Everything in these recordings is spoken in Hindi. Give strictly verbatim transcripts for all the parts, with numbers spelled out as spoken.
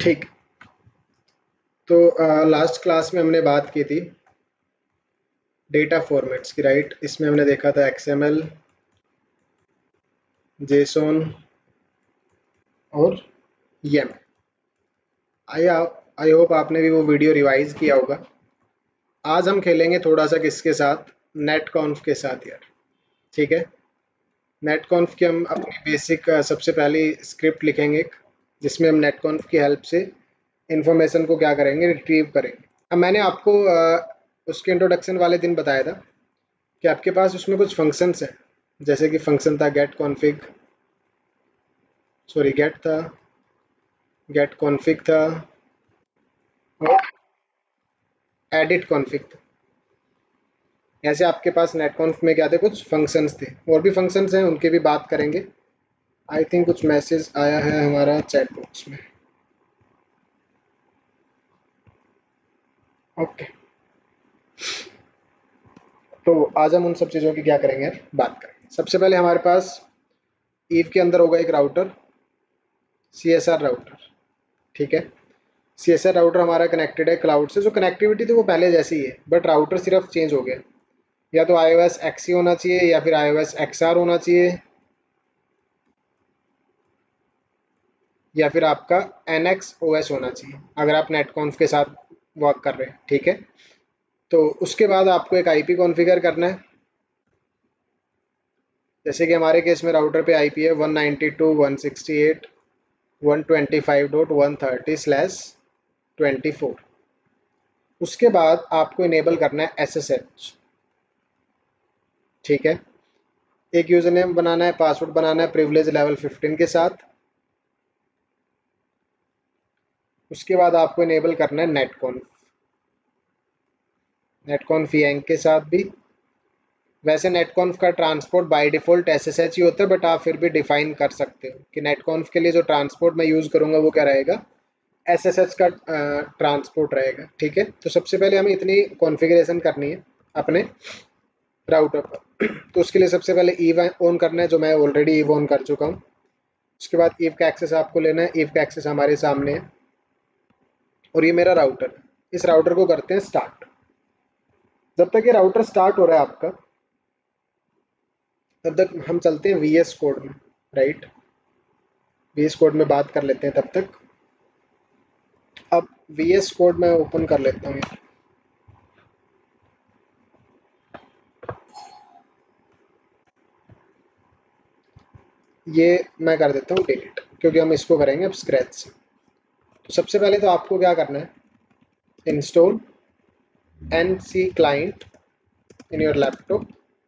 ठीक। तो लास्ट क्लास में हमने बात की थी डेटा फॉर्मेट्स की, राइट। इसमें हमने देखा था एक्सएमएल, जेसोन और येम। आई आई होप आपने भी वो वीडियो रिवाइज किया होगा। आज हम खेलेंगे थोड़ा सा किसके साथ, नेट कॉन्फ के साथ यार। ठीक है, नेट कॉन्फ की हम अपनी बेसिक सबसे पहली स्क्रिप्ट लिखेंगे एक, जिसमें हम नेट कॉन्फ की हेल्प से इंफॉर्मेशन को क्या करेंगे, रिट्रीव करेंगे। अब मैंने आपको अ, उसके इंट्रोडक्शन वाले दिन बताया था कि आपके पास उसमें कुछ फंक्शंस हैं, जैसे कि फंक्शन था गेट कॉन्फिग, सॉरी गेट था, गेट कॉन्फिग था और एडिट कॉन्फिग था। ऐसे आपके पास नेट कॉन्फ में क्या थे, कुछ फंक्शंस थे। और भी फंक्शंस हैं, उनकी भी बात करेंगे। आई थिंक कुछ मैसेज आया है हमारा चैट बॉक्स में। ओके, तो आज हम उन सब चीज़ों की क्या करेंगे, बात करेंगे। सबसे पहले हमारे पास ईव के अंदर होगा एक router, C S R router. ठीक है, सी एस आर राउटर हमारा कनेक्टेड है क्लाउड से। जो कनेक्टिविटी थी वो पहले जैसी ही है, बट राउटर सिर्फ चेंज हो गया। या तो आई ओ एस एक्स ई होना चाहिए या फिर I O S X R होना चाहिए, या फिर आपका एन एक्स ओ एस होना चाहिए अगर आप नेटकॉन्फ के साथ वर्क कर रहे हैं। ठीक है, तो उसके बाद आपको एक आईपी कॉन्फ़िगर करना है। जैसे कि हमारे केस में राउटर पे आईपी है one ninety two dot one sixty eight dot one twenty five dot one thirty slash twenty four. उसके बाद आपको इनेबल करना है एस एस एच। ठीक है, एक यूज़र नेम बनाना है, पासवर्ड बनाना है प्रिविलेज लेवल फिफ्टीन के साथ। उसके बाद आपको इनेबल करना है नेटकॉन्फ, नेटकॉन्फ यांक के साथ भी। वैसे नेटकॉन्फ का transport by default S S H ही होता है, बट आप फिर भी डिफाइन कर सकते हो कि नेटकॉन्फ के लिए जो ट्रांसपोर्ट मैं यूज़ करूँगा वो क्या रहेगा, एस एस एच का ट्रांसपोर्ट रहेगा। ठीक है, तो सबसे पहले हमें इतनी कॉन्फ़िगरेशन करनी है अपने राउटर पर। तो उसके लिए सबसे पहले ईव ऑन करना है, जो मैं ऑलरेडी ईव ऑन कर चुका हूँ। उसके बाद ईव का एक्सेस आपको लेना है। ईव का एक्सेस हमारे सामने है और ये मेरा राउटर है। इस राउटर को करते हैं स्टार्ट। जब तक ये राउटर स्टार्ट हो रहा है आपका, तब तक हम चलते हैं वी एस कोड में, राइट। वी एस कोड में बात कर लेते हैं तब तक। अब वी एस कोड में ओपन कर लेता हूँ। ये मैं कर देता हूँ डिलीट, क्योंकि हम इसको करेंगे अब स्क्रैच से। तो सबसे पहले तो आपको क्या करना है, install N C client in your laptop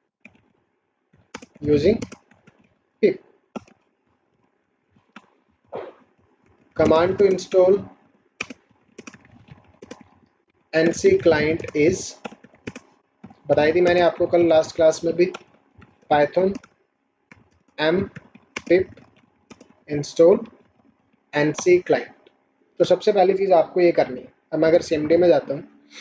using pip. Command to install N C client is, बताई थी मैंने आपको कल लास्ट क्लास में भी, python M pip install N C client. तो सबसे पहली चीज़ आपको ये करनी है। अब मैं अगर सीएमडी में जाता हूँ,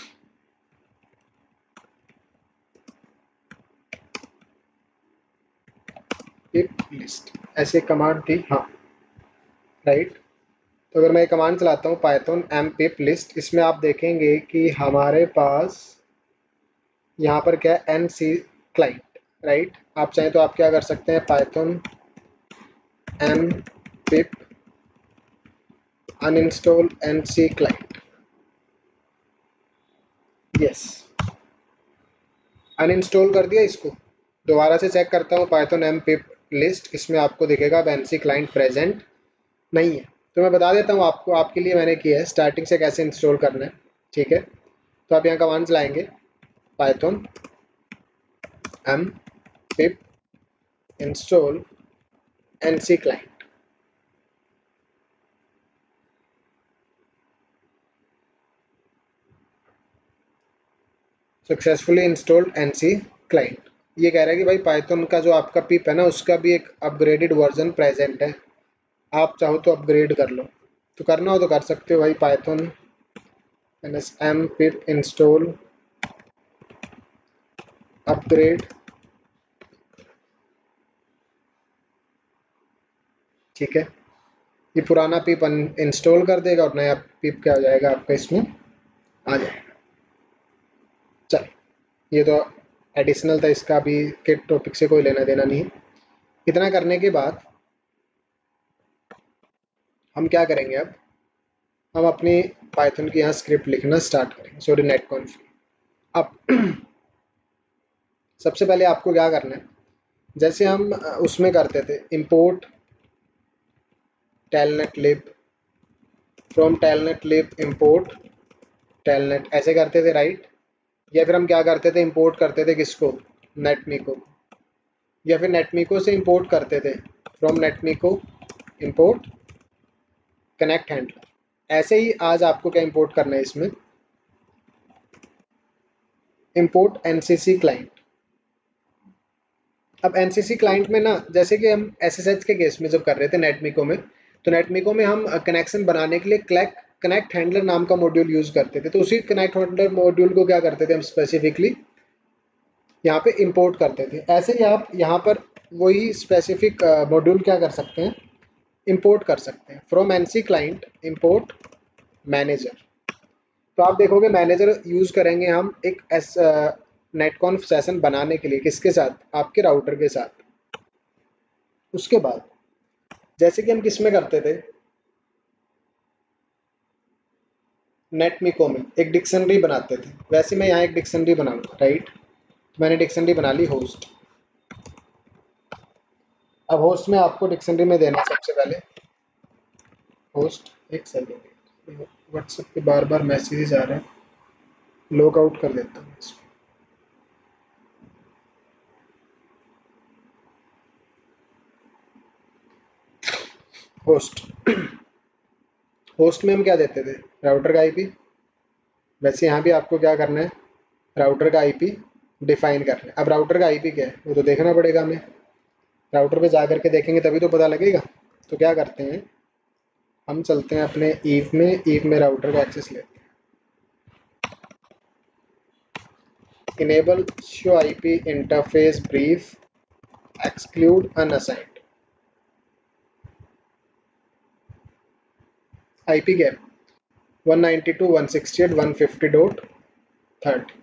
पिप लिस्ट ऐसे कमांड थी, हाँ राइट। तो अगर मैं ये कमांड चलाता हूँ पाइथन एम पिप लिस्ट, इसमें आप देखेंगे कि हमारे पास यहाँ पर क्या है, एन सी क्लाइंट, राइट। आप चाहें तो आप क्या कर सकते हैं, python M pip uninstall N C client. Yes, uninstall कर दिया इसको। दोबारा से चेक करता हूँ पाइथन एम पिप लिस्ट, इसमें आपको दिखेगा अब एन सी क्लाइंट प्रेजेंट नहीं है। तो मैं बता देता हूँ आपको, आपके लिए मैंने किया है स्टार्टिंग से कैसे इंस्टॉल करना है। ठीक है, तो आप यहाँ कमांड चलाएंगे Python M pip install N C client. Successfully installed N C client. ये कह रहा है कि भाई पाइथन का जो आपका पिप है ना, उसका भी एक अपग्रेडेड वर्जन प्रेजेंट है, आप चाहो तो अपग्रेड कर लो। तो करना हो तो कर सकते हो भाई, Python N S M pip install upgrade. ठीक है, ये पुराना पिप इंस्टॉल कर देगा और नया पिप क्या हो जाएगा आपका इसमें आ जाएगा। चल, ये तो एडिशनल था, इसका अभी के टॉपिक से कोई लेना देना नहीं है। इतना करने के बाद हम क्या करेंगे, अब हम अपनी पाइथन की यहाँ स्क्रिप्ट लिखना स्टार्ट करेंगे, सॉरी नेट कॉन्फ। अब सबसे पहले आपको क्या करना है, जैसे हम अ, उसमें करते थे import telnet lib, from telnet lib import telnet, ऐसे करते थे राइट। या फिर हम क्या करते थे, इंपोर्ट करते थे किसको, नेटमिको, या फिर नेटमिको से इंपोर्ट करते थे, from Netmiko import connect handler. ऐसे ही आज आपको क्या इंपोर्ट करना है इसमें, इंपोर्ट एनसीसी क्लाइंट। अब एनसीसी क्लाइंट में ना, जैसे कि हम एसएसएच के केस में जब कर रहे थे नेटमिको में, तो नेटमिको में हम कनेक्शन बनाने के लिए क्लैक कनेक्ट हैंडलर नाम का मॉड्यूल यूज करते थे। तो उसी कनेक्ट हैंडलर मॉड्यूल को क्या करते थे हम स्पेसिफिकली यहाँ पे इंपोर्ट करते थे। ऐसे ही आप यहाँ पर वही स्पेसिफिक मॉड्यूल क्या कर सकते हैं, इंपोर्ट कर सकते हैं, from NC client import manager. तो आप देखोगे मैनेजर यूज करेंगे हम एक एस नेटकॉन्फ सेशन बनाने के लिए, किसके साथ, आपके राउटर के साथ। उसके बाद जैसे कि हम किस में करते थे, नेटमिको में एक डिक्शनरी बनाते थे, वैसे मैं यहाँ एक डिक्शनरी बनाऊंगा राइट। मैंने डिक्शनरी बना ली होस्ट। अब होस्ट में आपको डिक्शनरी में देना है सबसे पहले होस्ट। एक सेकेंड, व्हाट्सएप पे बार बार मैसेजेस आ रहे हैं, लॉग आउट कर लेता हूँ इसको। होस्ट होस्ट में हम क्या देते थे, राउटर का आईपी। वैसे यहाँ भी आपको क्या करना है, राउटर का आईपी डिफाइन करना है। अब राउटर का आईपी क्या है वो तो देखना पड़ेगा हमें, राउटर पे जा करके देखेंगे तभी तो पता लगेगा। तो क्या करते हैं, हम चलते हैं अपने ईव में, ईव में राउटर का एक्सेस लेते हैं। Enable show IP interface brief exclude unassigned. IP क्या है, one ninety two dot one sixty eight dot one fifty dot thirty.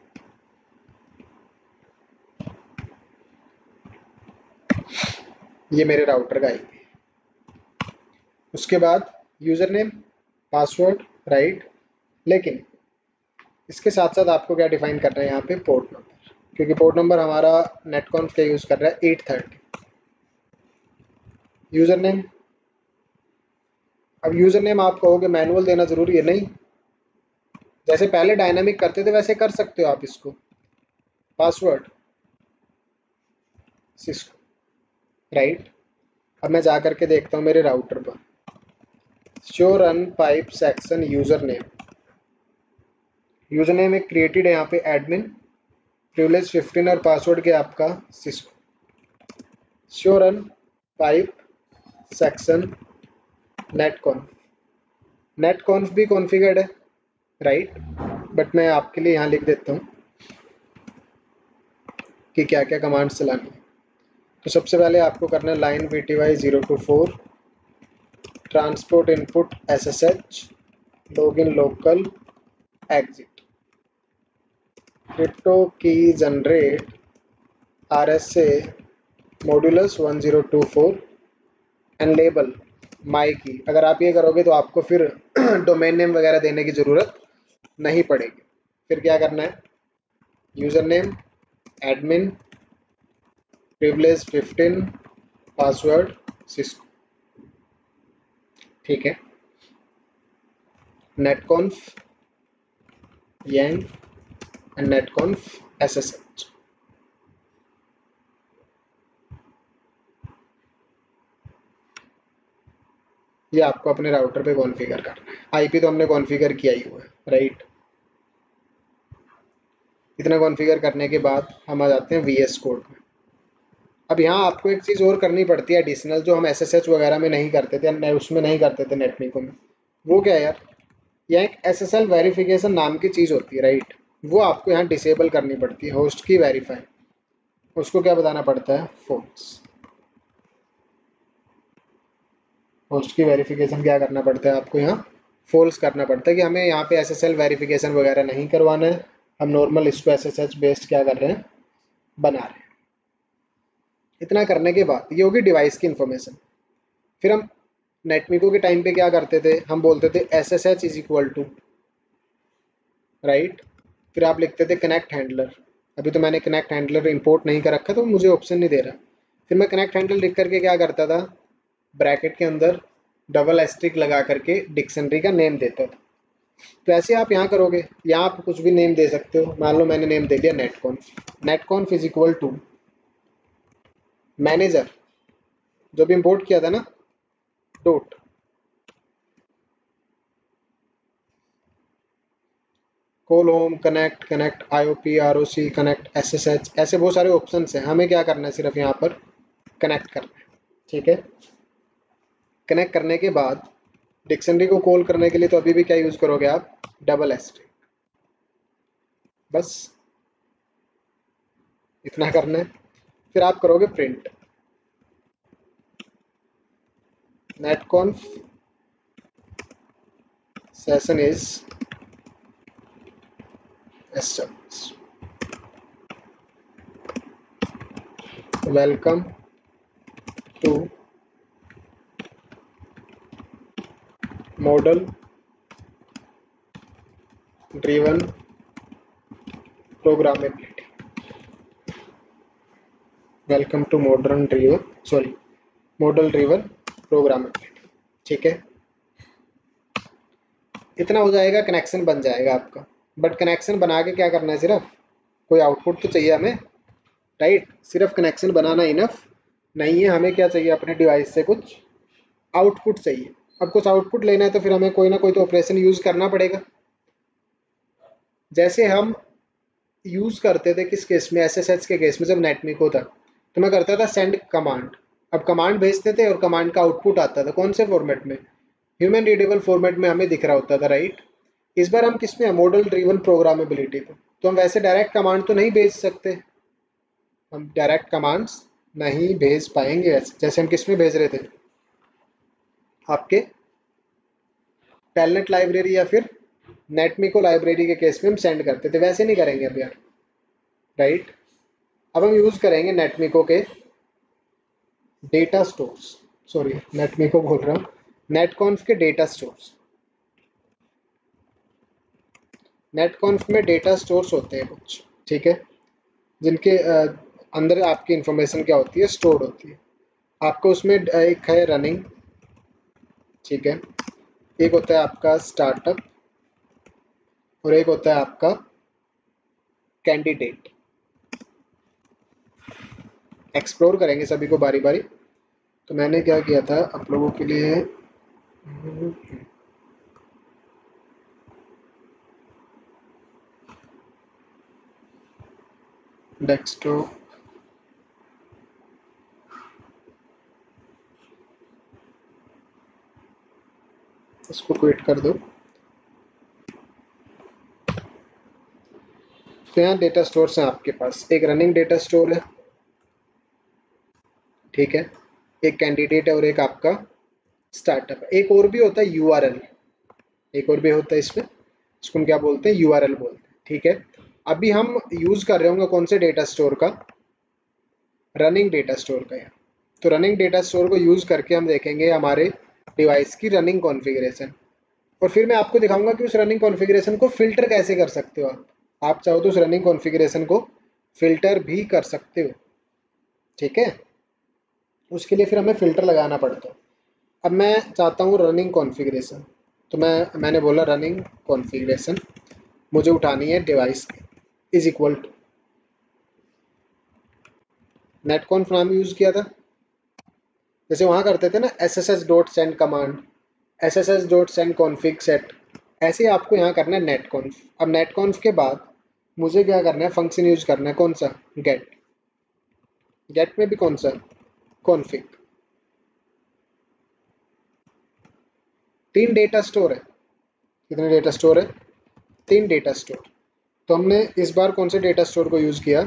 ये मेरे राउटर का आईपी। उसके बाद यूजर नेम पासवर्ड राइट। लेकिन इसके साथ साथ आपको क्या डिफाइन करना है यहाँ पे, पोर्ट नंबर, क्योंकि पोर्ट नंबर हमारा नेटकॉन्फ का यूज कर रहा है एट थर्टी। यूजर नेम, अब यूजर नेम आप कहोगे मैनुअल देना जरूरी है, नहीं, जैसे पहले डायनामिक करते थे वैसे कर सकते हो आप इसको। Password Cisco right. अब मैं जा करके देखता हूँ मेरे राउटर पर, show run pipe section user name. User name एक क्रिएटेड है यहाँ पे एडमिन प्रिविलेज फिफ्टीन और पासवर्ड के आपका Cisco. Show run pipe section netconf, netconf भी कॉन्फ़िगर्ड है राइट, बट मैं आपके लिए यहाँ लिख देता हूँ कि क्या क्या कमांड्स चलानी है। तो सबसे पहले आपको करना है line V T Y zero two four transport input S S H login local exit crypto key generate R S A modulus one zero two four and label my key. अगर आप ये करोगे तो आपको फिर डोमेन नेम वगैरह देने की ज़रूरत नहीं पड़ेगी। फिर क्या करना है, user name admin privilege fifteen password Cisco, ठीक है। Netconf YANG and netconf S S H. ये आपको अपने राउटर पे कॉन्फ़िगर करना है। आईपी तो हमने कॉन्फ़िगर किया ही हुआ है राइट। इतना कॉन्फ़िगर करने के बाद हम आ जाते हैं वीएस कोड में। अब यहाँ आपको एक चीज़ और करनी पड़ती है एडिशनल, जो हम एसएसएच वगैरह में नहीं करते थे, उसमें नहीं करते थे नेटमिको में। वो क्या है यार, यहाँ एक एसएसएल वेरिफिकेशन नाम की चीज़ होती है राइट, वो आपको यहाँ डिसेबल करनी पड़ती है, होस्ट की वेरीफाई। उसको क्या बताना पड़ता है, फोल्स। होस्ट की वेरिफिकेशन क्या करना पड़ता है आपको यहाँ फॉल्स करना पड़ता है कि हमें यहाँ पे एस एस एल वेरिफिकेशन वगैरह नहीं करवाना है, हम नॉर्मल इसको एस एस एच बेस्ड क्या कर रहे हैं, बना रहे हैं। इतना करने के बाद ये होगी डिवाइस की इंफॉर्मेशन। फिर हम नेटमिको के टाइम पे क्या करते थे, हम बोलते थे S S H is equal to right, फिर आप लिखते थे कनेक्ट हैंडलर। अभी तो मैंने कनेक्ट हैंडलर इंपोर्ट नहीं कर रखा तो मुझे ऑप्शन नहीं दे रहा। फिर मैं कनेक्ट हैंडलर लिख करके क्या करता था, ब्रैकेट के अंदर डबल एस्ट्रिक लगा करके डिक्शनरी का नेम देता था। तो ऐसे आप यहाँ करोगे, यहाँ आप कुछ भी नेम दे सकते हो। मान लो मैंने नेम दे दिया netconf. Netconf is equal to manager जो भी इंपोर्ट किया था ना, dot call home connect connect IOP ROC connect SSH, ऐसे बहुत सारे ऑप्शन हैं। हमें क्या करना है, सिर्फ यहाँ पर कनेक्ट करना है। ठीक है, कनेक्ट करने के बाद डिक्शनरी को कॉल करने के लिए तो अभी भी क्या यूज करोगे आप, डबल एस्ट्रिक। बस इतना करना है। फिर आप करोगे print netconf session is established, welcome to model driven programmability, welcome to modern driven sorry model driven programmability. ठीक है, इतना हो जाएगा, कनेक्शन बन जाएगा आपका। बट कनेक्शन बना के क्या करना है, सिर्फ कोई आउटपुट तो चाहिए हमें, राइट। सिर्फ कनेक्शन बनाना इनफ नहीं है, हमें क्या चाहिए, अपने डिवाइस से कुछ आउटपुट चाहिए। अब कुछ आउटपुट लेना है तो फिर हमें कोई ना कोई तो ऑपरेशन यूज करना पड़ेगा। जैसे हम यूज करते थे किस केस में, एसएसएच के केस में, जब नेटमिको था तो मैं करता था सेंड कमांड। अब कमांड भेजते थे और कमांड का आउटपुट आता था कौन से फॉर्मेट में, ह्यूमन रीडेबल फॉर्मेट में हमें दिख रहा होता था, राइट। इस बार हम किस में, मॉडल ड्रिवन प्रोग्रामेबिलिटी पे, तो हम वैसे डायरेक्ट कमांड तो नहीं भेज सकते, हम डायरेक्ट कमांड्स नहीं भेज पाएंगे वैसे, जैसे हम किस में भेज रहे थे, आपके टेलनेट लाइब्रेरी या फिर नेटमिको लाइब्रेरी के केस में हम सेंड करते थे, वैसे नहीं करेंगे अब यार, राइट। अब हम यूज करेंगे नेटमिको के डेटा स्टोर्स, सॉरी नेटमिको बोल रहा हूँ, नेटकॉन्फ के डेटा स्टोर्स। नेटकॉन्फ में डेटा स्टोर्स होते हैं कुछ, ठीक है, जिनके अ, अंदर आपकी इंफॉर्मेशन क्या होती है, स्टोर होती है। आपको उसमें एक है रनिंग, ठीक है, एक होता है आपका स्टार्टअप और एक होता है आपका कैंडिडेट। एक्सप्लोर करेंगे सभी को बारी बारी। तो मैंने क्या किया था आप लोगों के लिए, डेस्कटॉप, इसको क्विट कर दो। तो यहाँ डेटा स्टोर्स हैं आपके पास, एक रनिंग डेटा स्टोर है, ठीक है, एक कैंडिडेट है और एक आपका स्टार्टअप है। एक और भी होता है यूआरएल, एक और भी होता है इसमें, इसको हम क्या बोलते हैं, यूआरएल बोलते हैं, ठीक है। अभी हम यूज कर रहे होंगे कौन से डेटा स्टोर का, रनिंग डेटा स्टोर का। यार तो रनिंग डेटा स्टोर को यूज करके हम देखेंगे हमारे डिवाइस की रनिंग कॉन्फ़िगरेशन, और फिर मैं आपको दिखाऊंगा कि उस रनिंग कॉन्फ़िगरेशन को फिल्टर कैसे कर सकते हो आप। आप चाहो तो उस रनिंग कॉन्फ़िगरेशन को फिल्टर भी कर सकते हो, ठीक है। उसके लिए फिर हमें फिल्टर लगाना पड़ता है। अब मैं चाहता हूँ रनिंग कॉन्फ़िगरेशन, तो मैं मैंने बोला रनिंग कॉन्फ़िगरेशन मुझे उठानी है device is equal to netconf नाम यूज़ किया था, जैसे वहाँ करते थे ना S S S dot send command, S S S dot send config set, ऐसे ही आपको यहाँ करना है नेटकॉन्फ। अब नेटकॉन्फ के बाद मुझे क्या करना है, फंक्शन यूज करना है कौन सा, गेट। गेट में भी कौन सा, कॉन्फिग। तीन डेटा स्टोर है, कितने डेटा स्टोर है, तीन डेटा स्टोर। तो हमने इस बार कौन से डेटा स्टोर को यूज किया,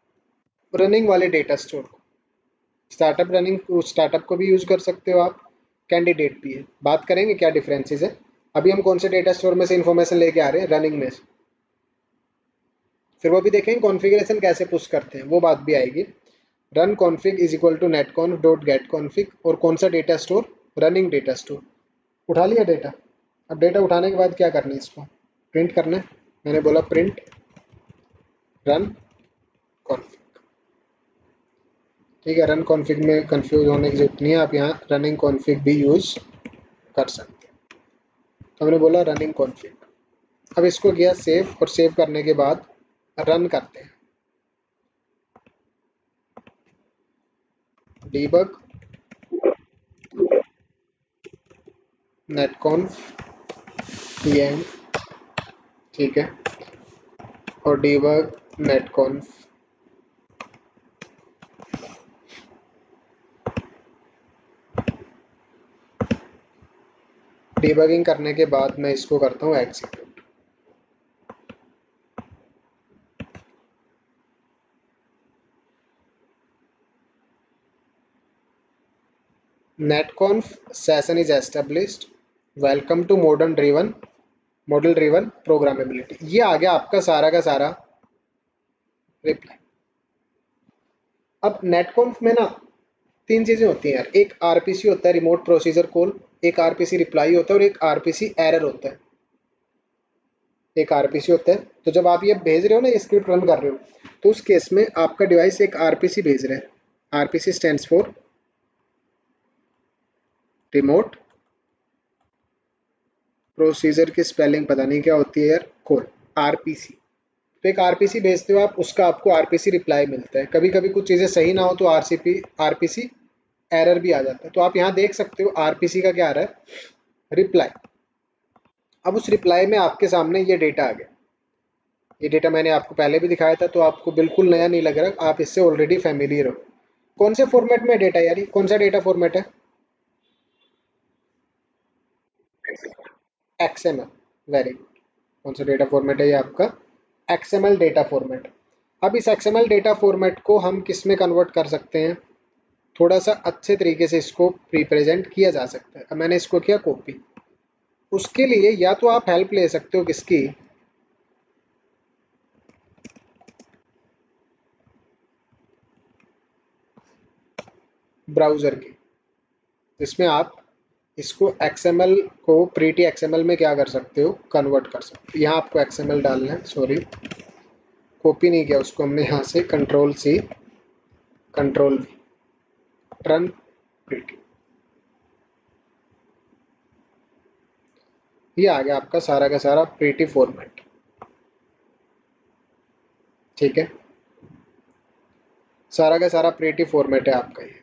रनिंग वाले डेटा स्टोर को। स्टार्टअप रनिंग, स्टार्टअप को भी यूज कर सकते हो आप, कैंडिडेट भी है। बात करेंगे क्या डिफरेंसेस है। अभी हम कौन से डेटा स्टोर में से इंफॉर्मेशन लेके आ रहे हैं, रनिंग में से। फिर वो भी देखेंगे कॉन्फ़िगरेशन कैसे पुश करते हैं, वो बात भी आएगी। Run config is equal to netconf dot get config, और कौन सा data store, running data store. उठा लिया डेटा। अब डेटा उठाने के बाद क्या करना है, इसको प्रिंट करना है। मैंने बोला प्रिंट रन कॉन्फ़िग। ठीक है, रन कॉन्फ़िग में कंफ्यूज होने की जरूरत नहीं है, आप यहाँ रनिंग कॉन्फ़िग भी यूज कर सकते हैं। तो हमने बोला रनिंग कॉन्फ़िग। अब इसको किया सेव, और सेव करने के बाद रन करते हैं। डीबग नेटकॉन्फ पीएम, ठीक है, और डीबग नेटकॉन्फ। डीबगिंग करने के बाद मैं इसको करता हूँ execute. Netconf session is established, welcome to modern driven model driven programmability. ये आ गया आपका सारा का सारा रिप्लाई। अब नेटकॉन्फ में ना तीन चीजें होती हैं यार, एक आरपीसी होता है रिमोट प्रोसीजर कॉल, एक आरपीसी रिप्लाई होता है, और एक आरपीसी एरर होता है। एक आरपीसी होता है, तो जब आप ये भेज रहे हो ना, ये स्क्रिप्ट रन कर रहे हो, तो उस केस में आपका डिवाइस एक आरपीसी भेज रहा है। RPC stands for remote procedure की स्पेलिंग पता नहीं क्या होती है यार, कॉल, आरपीसी। तो एक आरपीसी भेजते हो आप, उसका आपको आरपीसी रिप्लाई मिलता है। कभी कभी कुछ चीज़ें सही ना हो तो आरसीपी आरपीसी एरर भी आ जाता है। तो आप यहाँ देख सकते हो आरपीसी का क्या आ रहा है, रिप्लाई। अब उस रिप्लाई में आपके सामने ये डेटा आ गया। ये डेटा मैंने आपको पहले भी दिखाया था, तो आपको बिल्कुल नया नहीं लग रहा, आप इससे ऑलरेडी फैमिलियर हो। कौन से फॉर्मेट में डेटा यार, कौन सा डेटा फॉर्मेट है, एक्सएमएल। Very good. कौन सा डेटा फॉर्मेट है ये आपका, एक्सएमएल डेटा फॉर्मेट। अब इस एक्सएमएल डेटा फॉर्मेट को हम किस में कन्वर्ट कर सकते हैं, थोड़ा सा अच्छे तरीके से इसको रिप्रेजेंट किया जा सकता है। अब मैंने इसको किया कॉपी। उसके लिए या तो आप हेल्प ले सकते हो किसकी, ब्राउज़र की, जिसमें आप इसको एक्सएमएल को प्रीटी एक्सएमएल में क्या कर सकते हो, कन्वर्ट कर सकते हो। यहाँ आपको एक्सएमएल डालना है, सॉरी कॉपी नहीं किया उसको हमने, यहाँ से control C control V, run pretty. ये आ गया आपका सारा का सारा प्रीटी फॉर्मेट। ठीक है, सारा का सारा प्रीटी फॉर्मेट है आपका ये,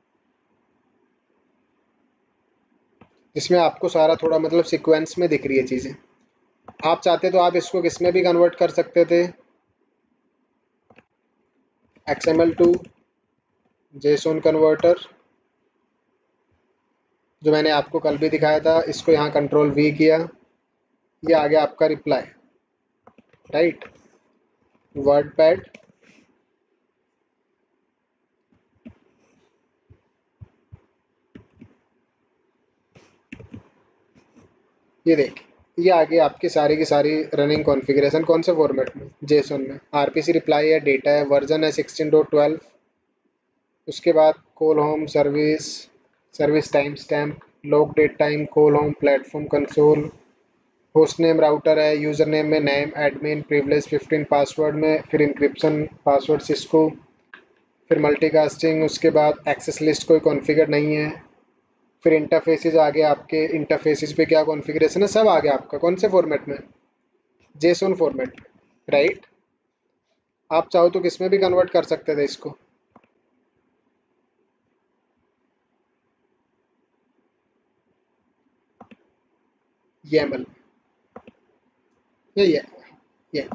जिसमें आपको सारा थोड़ा मतलब सीक्वेंस में दिख रही है चीज़ें। आप चाहते तो आप इसको किस में भी कन्वर्ट कर सकते थे, एक्सएमएल टू जेसोन कन्वर्टर, जो मैंने आपको कल भी दिखाया था। इसको यहाँ कंट्रोल वी किया, ये आ गया आपका रिप्लाई, राइट। वर्ड पैड, ये देखिए, ये आ गई आपकी सारी की सारी रनिंग कॉन्फ़िगरेशन। कौन से फॉर्मेट में, जेसोन में। आरपीसी रिप्लाई है, डेटा है, वर्जन है सिक्सटीन डॉट ट्वेल्व। उसके बाद call home service, service time stamp, log date time, call home platform console, host name router है, यूज़र नेम में name admin privilege fifteen, password में फिर इंक्रिप्शन पासवर्ड सिस्को, फिर मल्टीकास्टिंग। उसके बाद एक्सेस लिस्ट कोई कॉन्फ़िगर नहीं है। फिर इंटरफेसेस आ गए आपके, इंटरफेसेस पे क्या कॉन्फ़िगरेशन है, सब आ गया आपका। कौन से फॉर्मेट में, जेसोन फॉर्मेट, राइट। आप चाहो तो किस में भी कन्वर्ट कर सकते थे इसको, येमल, ये ये ये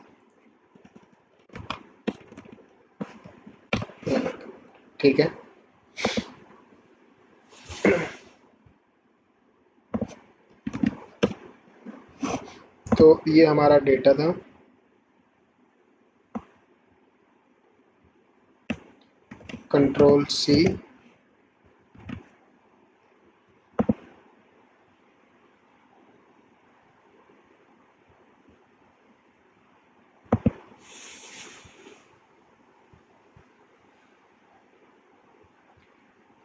ठीक है। तो ये हमारा डेटा था, कंट्रोल सी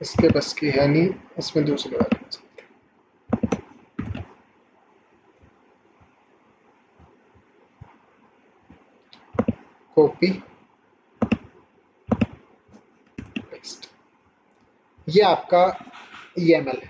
इसके बस की है नहीं, इसमें दूसरी बात। कॉपी पेस्ट, ये आपका ई एम एल है।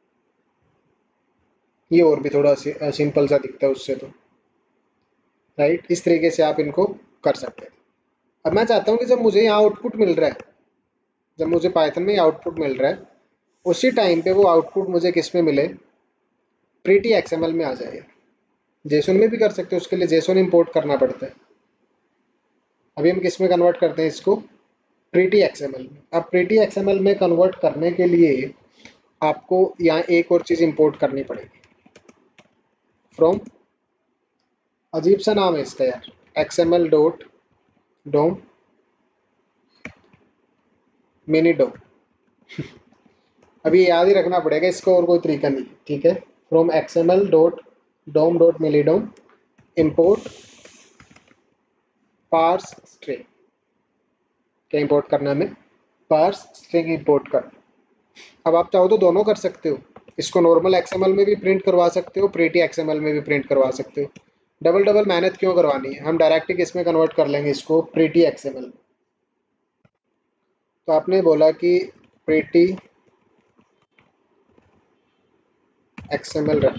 ये और भी थोड़ा सिंपल सा दिखता है उससे तो, राइट। इस तरीके से आप इनको कर सकते हैं। अब मैं चाहता हूँ कि जब मुझे यहाँ आउटपुट मिल रहा है, जब मुझे पाइथन में आउटपुट मिल रहा है, उसी टाइम पे वो आउटपुट मुझे किस में मिले, प्रीटी एक्सएमएल में आ जाए। जेसोन में भी कर सकते हैं, उसके लिए जेसोन इंपोर्ट करना पड़ता है। अभी हम किस में कन्वर्ट करते हैं इसको, प्रीटी एक्सएमएल में। अब प्रीटी एक्सएमएल में कन्वर्ट करने के लिए आपको यहाँ एक और चीज़ इंपोर्ट करनी पड़ेगी फ्रॉम, अजीब सा नाम है इसका यार, XML dot DOM mini DOM. अभी याद ही रखना पड़ेगा इसको, और कोई तरीका नहीं, ठीक है। From XML dot DOM dot mini DOM import parse string. क्या इंपोर्ट करना है हमें, पार्स स्ट्रिंग इंपोर्ट कर। अब आप चाहो तो दोनों कर सकते हो, इसको नॉर्मल एक्सएमएल में भी प्रिंट करवा सकते हो, प्रीटी एक्सएमएल में भी प्रिंट करवा सकते हो। डबल डबल मेहनत क्यों करवानी है, हम डायरेक्ट किस में कन्वर्ट कर लेंगे इसको, प्रीटी एक्सएमएल। तो आपने बोला कि प्रीटी एक्सएमएल रन,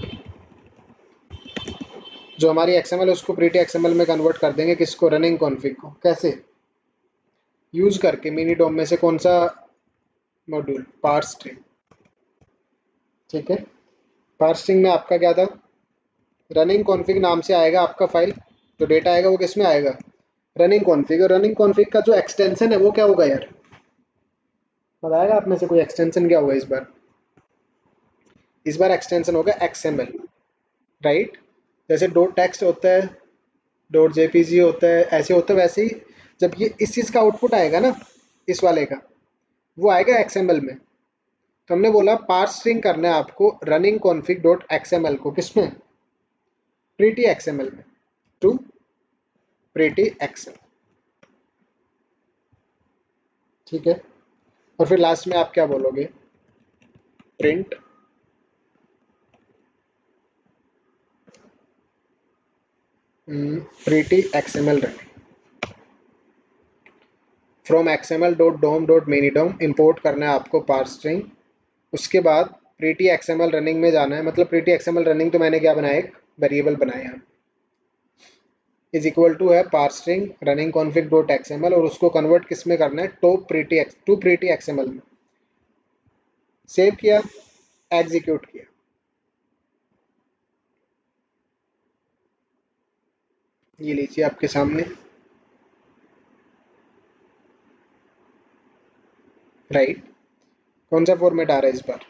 जो हमारी एक्सएमएल है उसको प्रीटी एक्सएमएल में कन्वर्ट कर देंगे, किसको, रनिंग कॉन्फ़िग को। कैसे, यूज करके मिनी डोम में से कौन सा मॉड्यूल, पार्स स्ट्रिंग, ठीक है। पार्स स्ट्रिंग में आपका क्या था, रनिंग कॉन्फ़िग नाम से आएगा आपका फाइल, जो डेटा आएगा वो किस में आएगा, रनिंग कॉन्फ़िग। और रनिंग कॉन्फ़िग का जो एक्सटेंशन है वो क्या होगा यार, बताएगा आप में से कोई एक्सटेंशन क्या होगा इस बार। इस बार एक्सटेंशन होगा एक्सएमएल, राइट। जैसे डॉट टेक्स्ट होता है, डॉट जेपीजी होता है, ऐसे होता है, वैसे ही जब ये इस चीज़ का आउटपुट आएगा ना, इस वाले का, वो आएगा एक्सएमएल में। तो हमने बोला पार्स स्ट्रिंग करना है आपको रनिंग कॉन्फ़िग डॉट एक्सएमएल को, किसमें, प्रीटी एक्सएमएल में, टू प्रीटी एक्सएमएल, ठीक है। और फिर लास्ट में आप क्या बोलोगे, print pretty XML running from XML dot DOM dot mini DOM import करना है आपको पार्स स्ट्रिंग। उसके बाद प्रीटी एक्सएमएल रनिंग में जाना है, मतलब प्रीटी एक्सएमएल रनिंग तो मैंने क्या बनाया, एक वेरिएबल बनाया इज इक्वल टू है parse string running config dot XML, और उसको कन्वर्ट किस में करना है, top pretty X to pretty XML में। सेव किया, एग्जीक्यूट किया, ये लीजिए आपके सामने, राइट। कौन सा फॉर्मेट आ रहा है इस बार,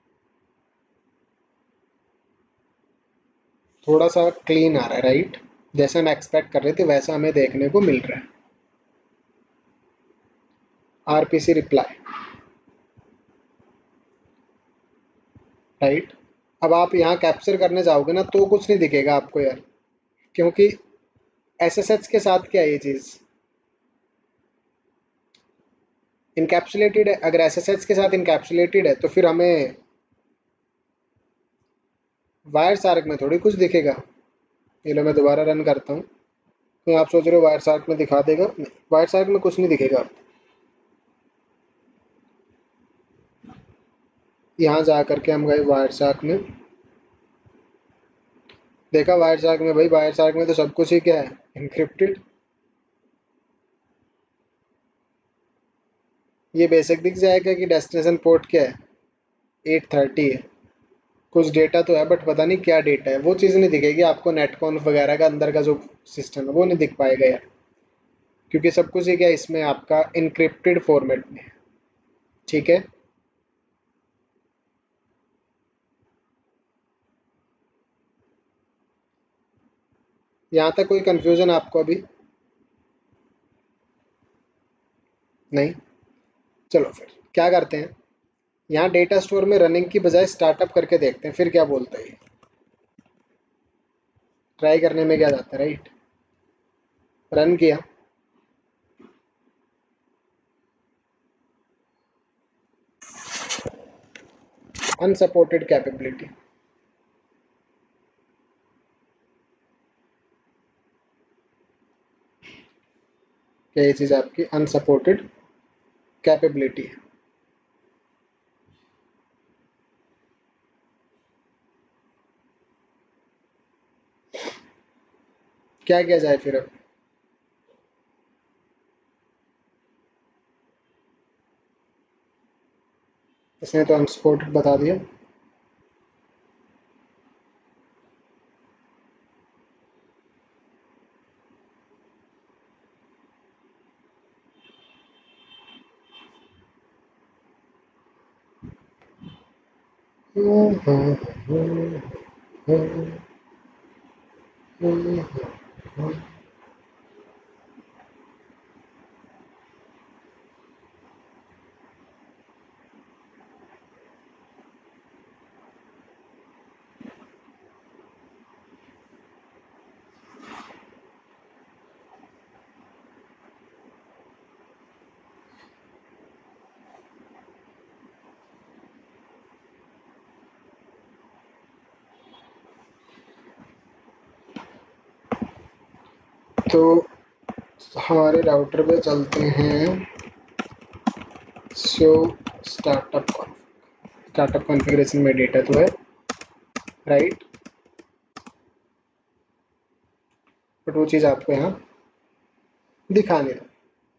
थोड़ा सा क्लीन आ रहा है, राइट। जैसा हम एक्सपेक्ट कर रहे थे वैसा हमें देखने को मिल रहा है। RPC reply, right. अब आप यहाँ कैप्चर करने जाओगे ना तो कुछ नहीं दिखेगा आपको यार, क्योंकि एसएसएच के साथ क्या है ये चीज़, इनकैप्सुलेटेड है। अगर एसएसएच के साथ इनकैप्सुलेटेड है तो फिर हमें वायर शार्क में थोड़ी कुछ दिखेगा। ये लो मैं दोबारा रन करता हूँ, तो आप सोच रहे हो वायर शार्क में दिखा देगा, नहीं, वायर शार्क में कुछ नहीं दिखेगा। यहाँ जा करके हम गए वायर शार्क में, देखा वायर शार्क में, भाई वायर शार्क में तो सब कुछ ही क्या है, इनक्रिप्टेड। ये बेसिक दिख जाएगा कि डेस्टिनेशन पोर्ट क्या है, एट थर्टी है। कुछ डेटा तो है बट पता नहीं क्या डेटा है, वो चीज़ नहीं दिखेगी आपको। नेटकॉन्फ वगैरह का अंदर का जो सिस्टम है वो नहीं दिख पाएगा यार, क्योंकि सब कुछ ही क्या इसमें आपका इनक्रिप्टेड फॉर्मेट में है, ठीक है। यहाँ तक कोई कंफ्यूजन आपको अभी नहीं, चलो फिर क्या करते हैं, यहाँ डेटा स्टोर में रनिंग की बजाय स्टार्टअप करके देखते हैं फिर क्या बोलता है ये। ट्राई करने में क्या जाता है, राइट। रन किया, अनसपोर्टेड कैपेबिलिटी, क्या ये चीज़ आपकी अनसपोर्टेड कैपेबिलिटी है। क्या किया जाए फिर अब, इसने तो अनसपोर्टेड बता दिया। तो हमारे राउटर पे चलते हैं, शो स्टार्टअप स्टार्टअप कॉन्फ़िगरेशन में डेटा तो है राइट, बट वो चीज़ आपको यहाँ दिखा नहीं रहा।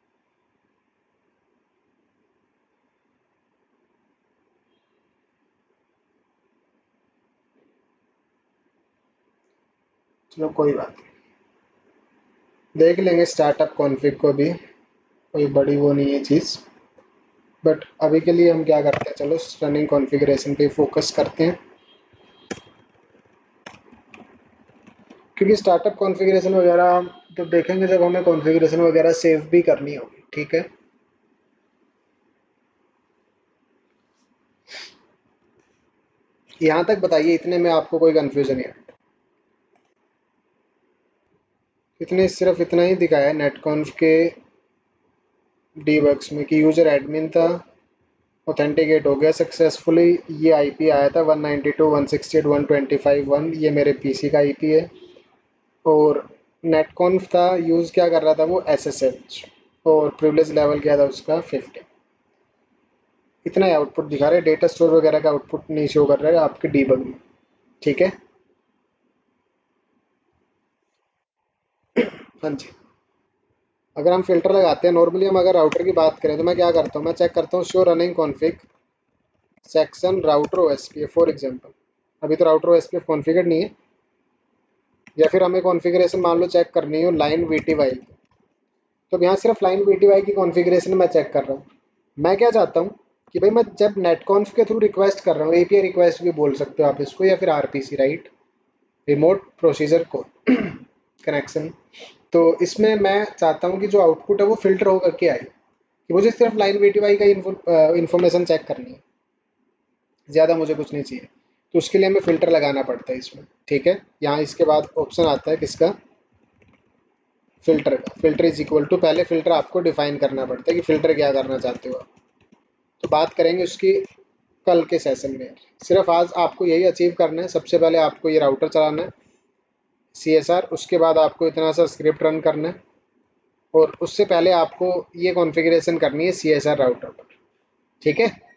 चलो कोई बात नहीं, देख लेंगे स्टार्टअप कॉन्फ़िग को भी, कोई बड़ी वो नहीं है चीज़। बट अभी के लिए हम क्या करते हैं, चलो रनिंग कॉन्फ़िगरेशन पे फोकस करते हैं, क्योंकि स्टार्टअप कॉन्फ़िगरेशन वगैरह हम तो देखेंगे जब हमें कॉन्फ़िगरेशन वगैरह सेव भी करनी होगी, ठीक है। यहाँ तक बताइए, इतने में आपको कोई कंफ्यूजन है? इतने सिर्फ इतना ही दिखाया है नेटकॉन्फ के डीबग्स में कि यूजर एडमिन था, ऑथेंटिकेट हो गया सक्सेसफुली, ये आईपी आया था one ninety two dot one sixty eight dot one twenty five dot one, ये मेरे पीसी का आईपी है। और नेटकॉन्फ था, यूज़ क्या कर रहा था वो एसएसएच, और प्रिविलेज लेवल क्या था उसका फिफ्टी। इतना ही आउटपुट दिखा रहे, डेटा स्टोर वगैरह का आउटपुट नहीं शो कर रहा है आपके डीबग में, ठीक है। हाँ जी, अगर हम फिल्टर लगाते हैं नॉर्मली, हम अगर राउटर की बात करें तो मैं क्या करता हूँ, मैं चेक करता हूँ show running config section router OSPF for example. अभी तो राउटर ओएसपीएफ कॉन्फ़िगर नहीं है, या फिर हमें कॉन्फ़िगरेशन मान लो चेक करनी हो लाइन वीटीवाई, तो यहाँ सिर्फ लाइन वीटीवाई की कॉन्फ़िगरेशन मैं चेक कर रहा हूँ। मैं क्या चाहता हूँ कि भाई मैं जब नेटकॉन्फ के थ्रू रिक्वेस्ट कर रहा हूँ, एपीआई रिक्वेस्ट भी बोल सकते हो आप इसको, या फिर आरपीसी राइट, रिमोट प्रोसीजर को कनेक्शन, तो इसमें मैं चाहता हूँ कि जो आउटपुट है वो फिल्टर होकर के आए, कि मुझे सिर्फ लाइन वीटीवाई का इन्फॉर्मेशन चेक करनी है, ज़्यादा मुझे कुछ नहीं चाहिए। तो उसके लिए हमें फ़िल्टर लगाना पड़ता है इसमें, ठीक है। यहाँ इसके बाद ऑप्शन आता है किसका, फ़िल्टर का। फ़िल्टर इज इक्वल टू, पहले फ़िल्टर आपको डिफाइन करना पड़ता है कि फ़िल्टर क्या करना चाहते हो आप। तो बात करेंगे उसकी कल के सेशन में, सिर्फ आज आपको यही अचीव करना है। सबसे पहले आपको ये राउटर चलाना है सी एस आर, उसके बाद आपको इतना सा स्क्रिप्ट रन करना है, और उससे पहले आपको ये कॉन्फ़िगरेशन करनी है सी एस आर राउटर पर, ठीक है।